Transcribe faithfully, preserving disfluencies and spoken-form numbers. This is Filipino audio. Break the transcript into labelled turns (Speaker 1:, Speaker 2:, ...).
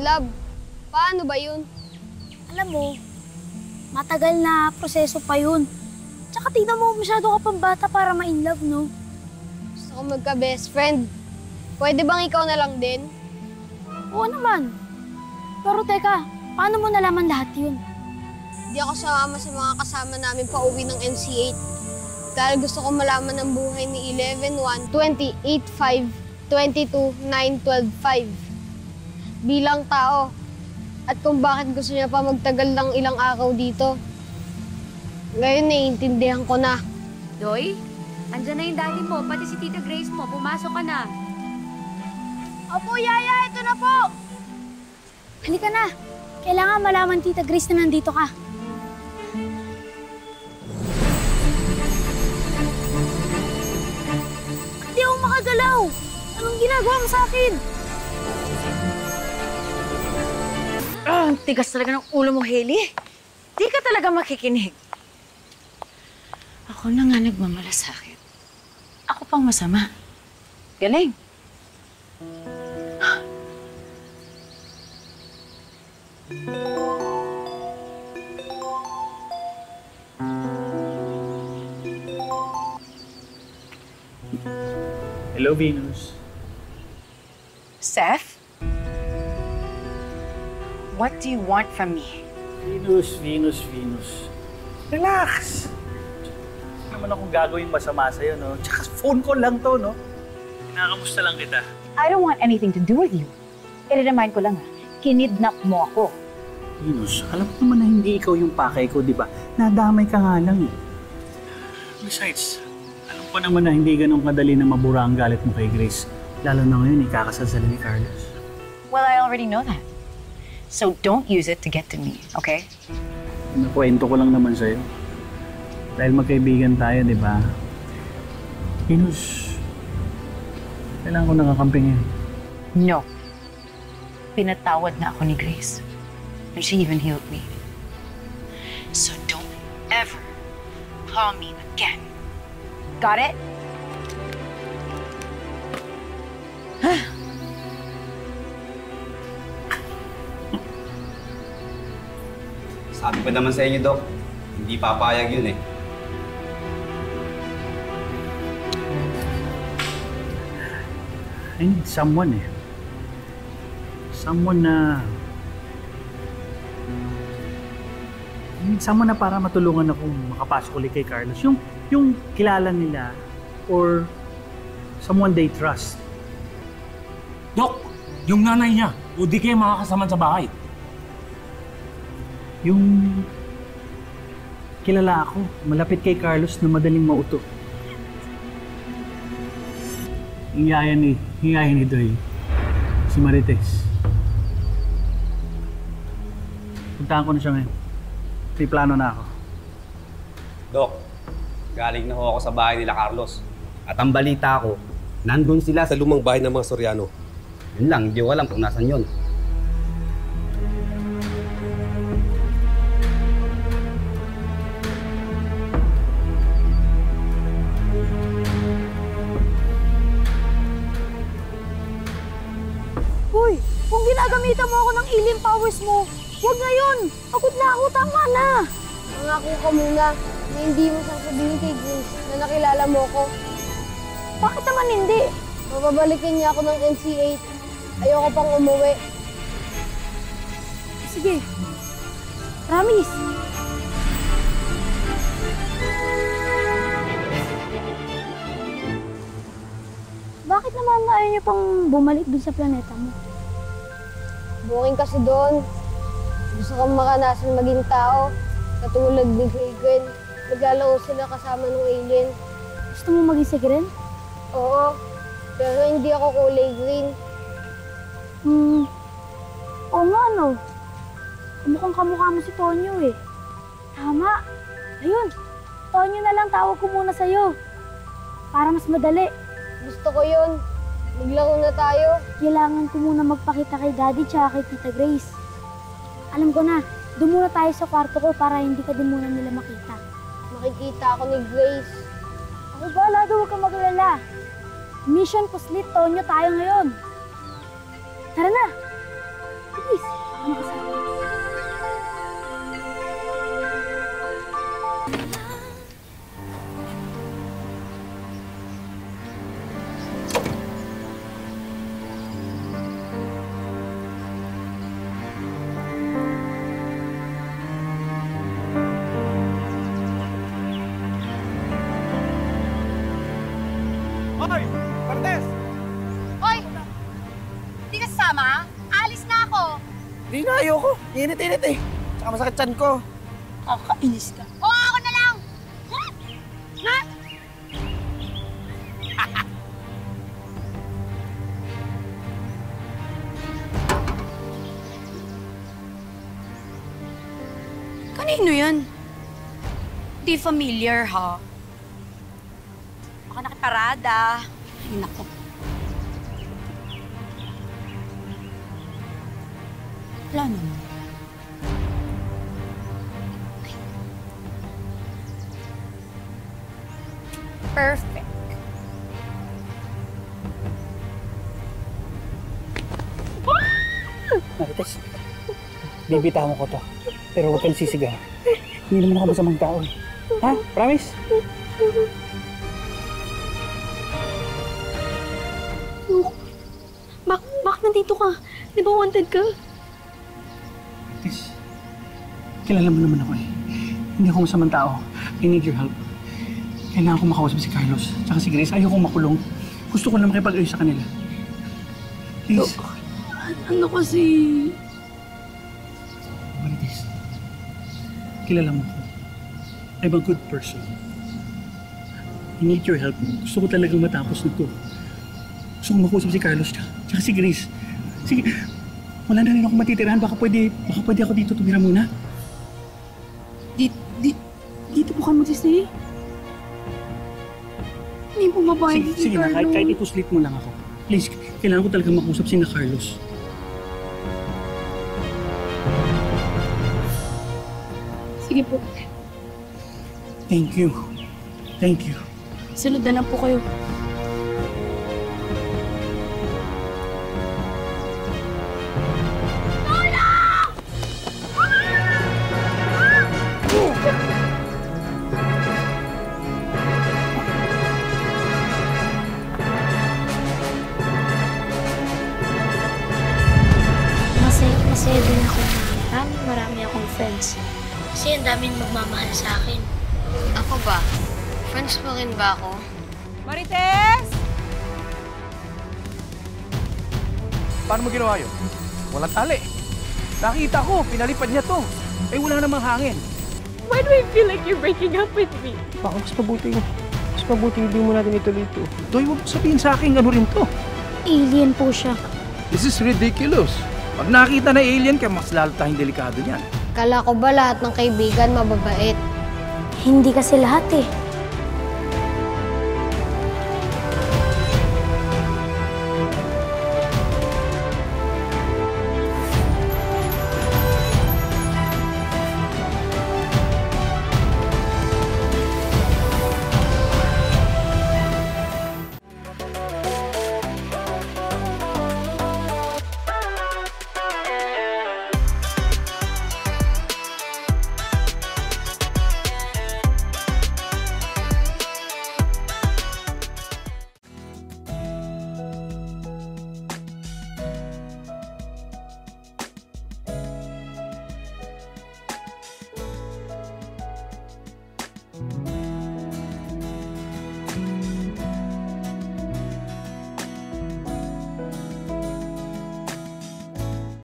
Speaker 1: love. Paano ba yun?
Speaker 2: Alam mo, matagal na proseso pa yun. Tsaka tignan mo, masyado ka pang bata para ma-in love, no?
Speaker 1: Gusto ko magka-best friend. Pwede bang ikaw na lang din?
Speaker 2: Oo naman. Pero teka, paano mo nalaman lahat yun?
Speaker 1: Di ako sumama sa mga kasama namin pa uwi ng N C eight. Dahil gusto ko malaman ang buhay ni eleven one, twenty-eight five, twenty-two nine, twelve five. Bilang tao. At kung bakit gusto niya pa magtagal ng ilang araw dito. Ngayon, naiintindihan ko na.
Speaker 3: Doy, andyan na yung daddy mo, pati si Tita Grace mo. Pumasok ka na.
Speaker 2: Opo, Yaya, ito na po! Halika na. Kailangan malaman, Tita Grace, na nandito ka. Hindi ako makagalaw. Anong ginagawa mo sa akin?
Speaker 4: Ah, ang tigas talaga ng ulo mo, Hailey. Di ka talaga makikinig. Ako na nga nagmamalasakit. Ako pang masama. Galing.
Speaker 5: Hello, Venus.
Speaker 4: Seth? What do you want from me?
Speaker 5: Venus, Venus, Venus. Relax. Hindi naman akong gagawin masama sa'yo, no? Tsaka phone call lang to, no? Kinakamusta lang kita.
Speaker 4: I don't want anything to do with you. I-remind ko lang, ha? Kinidnap mo ako.
Speaker 5: Venus, alam ko naman na hindi ikaw yung pakay ko, di ba? Nadamay ka nga lang, eh. Besides, alam ko naman na hindi ganun kadali na mabura ang galit mo kay Grace. Lalo na ngayon, ikakasal sila ni Carlos.
Speaker 4: Well, I already know that. So don't use it to get to me, okay?
Speaker 5: Nakwento ko lang naman sa'yo. Dahil magkaibigan tayo, di ba? Venus, kailangan ko nakakampi ngayon.
Speaker 4: No. Pinatawad na ako ni Grace. And she even healed me. So don't ever call me again. Got it?
Speaker 6: Sabi ko naman sa inyo, Doc, hindi papayag yun eh.
Speaker 5: I need someone eh. Someone na... I need someone na para matulungan akong makapasok ulit kay Carlos. Yung, yung kilala nila or someone they trust.
Speaker 7: Dok, yung nanay niya, o di kayo makakasama sa bahay.
Speaker 5: Yung kilala ako, malapit kay Carlos na madaling mauto. Yung yaya ni, yung yaya ni Doy, si Marites. Puntahan ko na siya ngayon. May plano na ako.
Speaker 6: Doc, galing na ho ako sa bahay nila Carlos. At ang balita ko, nandun sila sa lumang bahay ng mga Soriano. Yun lang, hindi ko alam kung nasan yun.
Speaker 2: Uy, kung ginagamitan mo ako ng healing powers mo, huwag ngayon! Pagod na ako, tama na!
Speaker 1: Mangako ka muna na hindi mo sasabihin kay Grace na nakilala mo ko.
Speaker 2: Bakit naman hindi?
Speaker 1: Mababalikin niya ako ng N C eight. Ayoko pang umuwi.
Speaker 2: Sige. Promise. Bakit naman ayaw niyo pang bumalik dun sa planeta mo?
Speaker 1: Booking kasi doon. Gusto kong makanasan maging tao. Katulad ni Kay Gwen. Naglalaro sila kasama ng alien.
Speaker 2: Gusto mo maging si Gwen?
Speaker 1: Oo. Pero hindi ako kulay green.
Speaker 2: Hmm. Oo nga, no. Mukhang kamukha mo si Tonyo eh. Tama. Ayun. Tonyo na lang tawag ko muna sa'yo. Para mas madali.
Speaker 1: Gusto ko yun. Maglaro na tayo.
Speaker 2: Kailangan ko muna magpakita kay Daddy tsaka kay Tita Grace. Alam ko na, doon muna tayo sa kwarto ko para hindi ka din muna nila makita.
Speaker 1: Makikita ako ni Grace.
Speaker 2: Ako ba, Lado, huwag kang maglala. Mission complete, Tonyo tayo ngayon. Tara na. Please.
Speaker 3: sumama? Alis na ako.
Speaker 8: Hindi na, ayoko. Init-init eh. Tsaka masakit tiyan ko. Kakainis ka.
Speaker 3: O ako na lang. Ha?
Speaker 2: Kanino yan? Di familiar, ha?
Speaker 3: Baka nakiparada.
Speaker 2: Ay, naku. Wala naman.
Speaker 3: Perfect.
Speaker 5: Marites, bibitawan ko to. Pero huwag kang sisigaw. Hindi naman ako masamang tao eh. Ha? Promise?
Speaker 2: Bak, bak nandito ka? Di ba wanted ka?
Speaker 5: Marites, kilala mo naman ako eh. Hindi ako masamang tao. I need your help. Kailangan ko makausap si Carlos. Tsaka si Grace, ayoko makulong. Gusto ko lang makipag-ayos sa kanila. Please.
Speaker 2: Ano kasi...
Speaker 5: Marites, kilala mo ko. I'm a good person. I need your help. Gusto ko talagang matapos nito. Gusto ko makausap si Carlos tsaka si Grace. Sige, wala na rin ako matitirahan. Baka pwede, baka pwede ako dito tumira muna.
Speaker 2: Di, di, dito po ka magsistay? Hindi po mabayad
Speaker 5: Sige,
Speaker 2: si
Speaker 5: sige na, kahit,
Speaker 2: Carlo.
Speaker 5: kahit ipuslit mo lang ako. Please, kailangan ko talagang makausap si na Carlos.
Speaker 2: Sige po.
Speaker 5: Thank you. Thank you.
Speaker 2: Sunod na lang po kayo.
Speaker 9: Masaya, masaya din ako na marami, marami akong friends. Kasi ang daming magmamahal sa akin.
Speaker 1: Ako ba? Friends mo rin ba ako?
Speaker 3: Marites!
Speaker 8: Paano mo ginawa yun? Walang tali. Nakita ko, pinalipad niya to. Eh, wala namang hangin.
Speaker 3: Why do I feel like you're breaking up with me?
Speaker 8: Baka mas mabuti, mas mabuti hindi mo natin ituloy ito. Doy, huwag mo sabihin sa akin ano rin to.
Speaker 9: Alien po siya.
Speaker 8: This is ridiculous. Pag nakita na alien ka, mas lalo tayong delikado niyan.
Speaker 1: Kala ko ba lahat ng kaibigan mababait?
Speaker 9: Hindi kasi lahat eh.